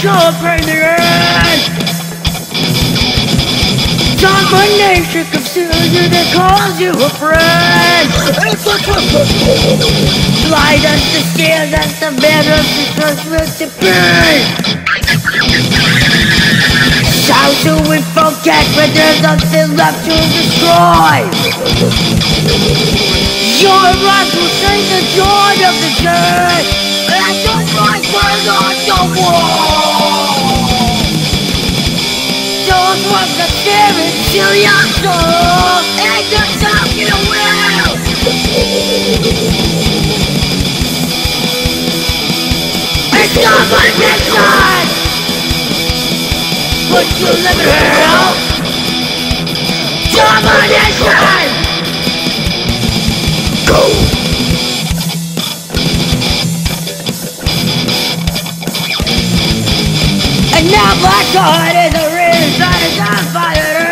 your pain in the end. Domination considers you that calls you a friend. Light us to steal us the better to trust with the pain. How do we forget when there's nothing left to destroy? Your right will sing the joy of the day, and the right burn on the wall. Don't want the spirit to your soul, and the top you will. It's domination. But you live in hell. Domination. Go. And now black heart is a reason that is on fire.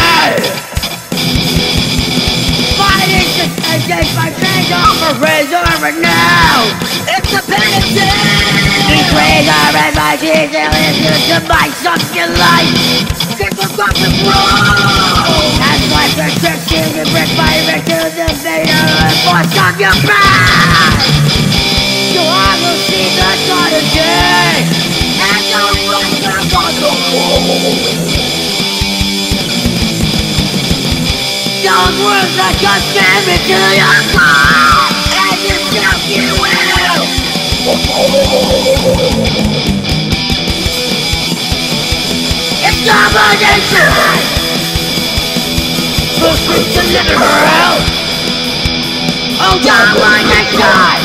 Fighting to against my change off a razor and now it's a penalty. These razor and my teeth is to my something like get the fucking wrong. That's why protection and break my back to the fader and force on your back. So I will see the dawn of day and the light back on the wall. Those words like a spirit to your soul, and yourself you will. It's domination. Push me to live in hell. Oh, domination.